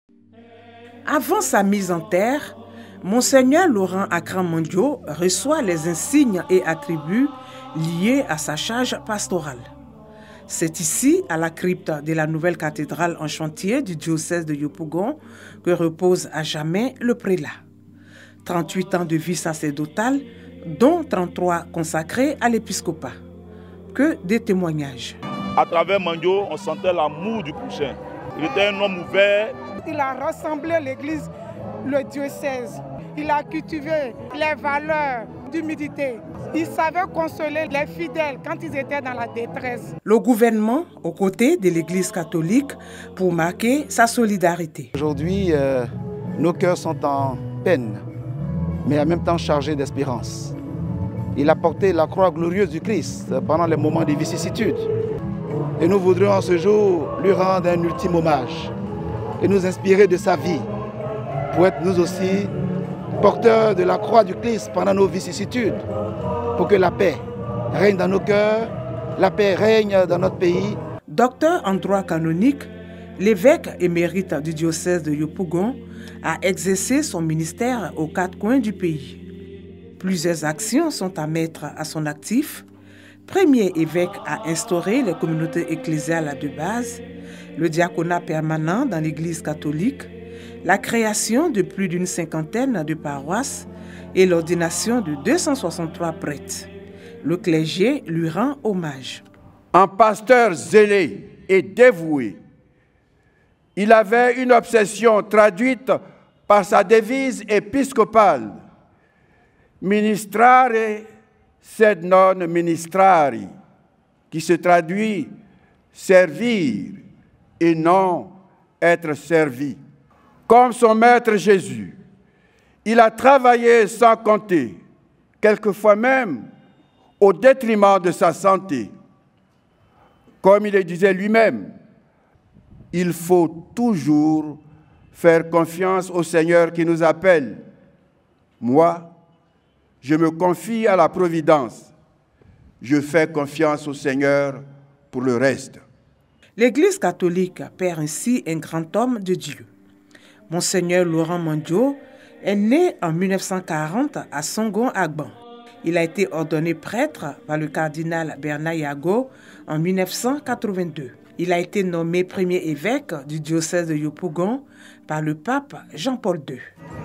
Avant sa mise en terre, Monseigneur Laurent Akran-Mondio reçoit les insignes et attributs liés à sa charge pastorale. C'est ici, à la crypte de la nouvelle cathédrale en chantier du diocèse de Yopougon, que repose à jamais le prélat. 38 ans de vie sacerdotale, dont 33 consacrés à l'épiscopat. Que des témoignages. À travers Mondio, on sentait l'amour du prochain. Il était un homme ouvert. Il a rassemblé l'Église, le diocèse. Il a cultivé les valeurs d'humilité. Il savait consoler les fidèles quand ils étaient dans la détresse. Le gouvernement, aux côtés de l'Église catholique, pour marquer sa solidarité. Aujourd'hui, nos cœurs sont en peine, mais en même temps chargés d'espérance. Il a porté la croix glorieuse du Christ pendant les moments de vicissitude. Et nous voudrions en ce jour lui rendre un ultime hommage et nous inspirer de sa vie pour être nous aussi porteurs de la croix du Christ pendant nos vicissitudes, pour que la paix règne dans nos cœurs, la paix règne dans notre pays. Docteur en droit canonique, l'évêque émérite du diocèse de Yopougon a exercé son ministère aux 4 coins du pays. Plusieurs actions sont à mettre à son actif. Premier évêque à instaurer les communautés ecclésiales de base, le diaconat permanent dans l'Église catholique, la création de plus d'une 50aine de paroisses et l'ordination de 263 prêtres. Le clergé lui rend hommage. Un pasteur zélé et dévoué, il avait une obsession traduite par sa devise épiscopale « Ministrare sed non ministrari », qui se traduit « servir et non être servi ». Comme son maître Jésus, il a travaillé sans compter, quelquefois même au détriment de sa santé. Comme il le disait lui-même, il faut toujours faire confiance au Seigneur qui nous appelle. Moi, je me confie à la providence. Je fais confiance au Seigneur pour le reste. L'Église catholique perd ainsi un grand homme de Dieu. Monseigneur Laurent Mondio est né en 1940 à Songon-Agban. Il a été ordonné prêtre par le cardinal Bernard Yago en 1982. Il a été nommé premier évêque du diocèse de Yopougon par le pape Jean-Paul II.